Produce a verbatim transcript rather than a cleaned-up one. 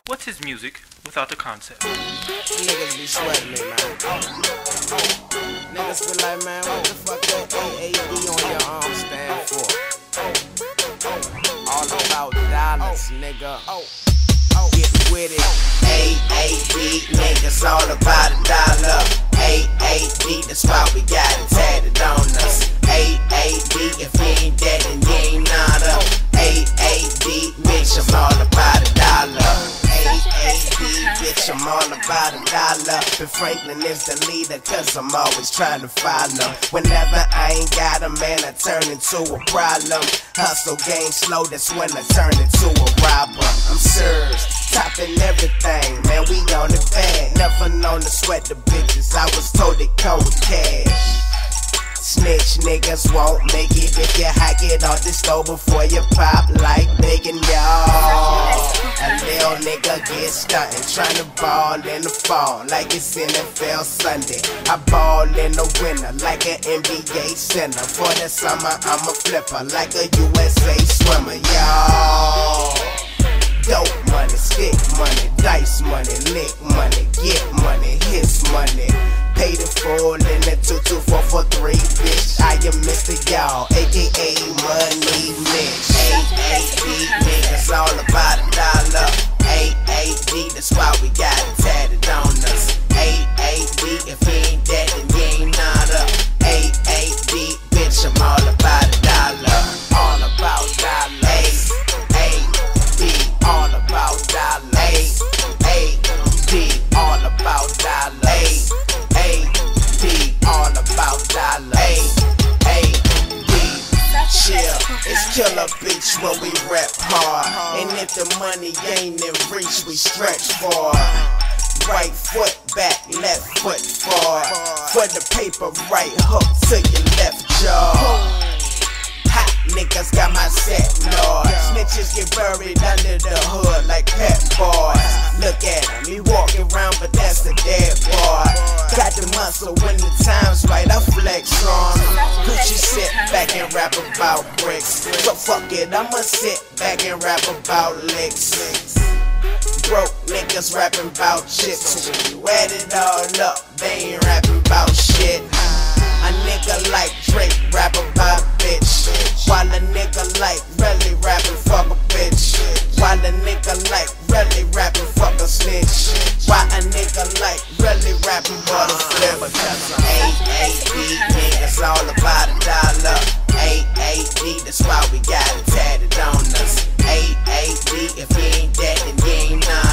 What's his music without the concept? Niggas be sweating me, man. Niggas be like, man, what the fuck that A A D on your arm stand for? All about dollars, nigga. Get with it. A A D, niggas all about a dollar. A A D, that's why we got it tatted on us. A A D, if you ain't dead, then you ain't nada. A A D, bitch, I'm all about a dollar. A A D, bitch, I'm all about a dollar. Ben Franklin is the leader, cause I'm always trying to follow. Whenever I ain't got a man, I turn into a problem. Hustle game slow, that's when I turn into a robber. I'm serious, topping everything, man, we on the bag. Never known to sweat the bitches, I was told it come with cash. Snitch niggas won't make it if you hack it off the stove before you pop like bacon, y'all. A little nigga get stuntin', tryna ball in the fall like it's N F L Sunday. I ball in the winter like an N B A center. For the summer I'm a flipper like a U S A swimmer, y'all. Dope money, stick money, dice money, lick money, get money, hits money. Paid in full in the two two four four three, bitch. I am Mister Y'all, aka Money Mitch. A A D, niggas all about a dollar. A A D, that's why we got it tatted on us. A A D, if you ain't dead, then you ain't nada. A A D, bitch, I'm all about a dollar. All about dollars. A A D, all about dollars. A A D, all about dollars. A D, all about dollars. A D, chill, it's killer bitch when we rap hard. And if the money ain't in reach, we stretch far. Right foot back, left foot forward. For the paper, right hook to your left jaw. Hot niggas got my set, Lord. Snitches get buried under the hood like pet boys. Look at him, he walking around, but that's the dead boy. Got the muscle when the time's right, I flex on him. Gucci sit back and rap about bricks. So fuck it, I'ma sit back and rap about licks. Broke niggas rapping about chips. When you add it all up, they ain't rapping about shit. A nigga like Drake rap about bitch, while a nigga like really rapping fuck a bitch. While a nigga like really rapping fuck a snitch. While a nigga like really rapping for the flip. A A D, niggas all about a dollar. A A D, that's why we got it tatted on us. A A D, if you ain't dead, then you ain't none.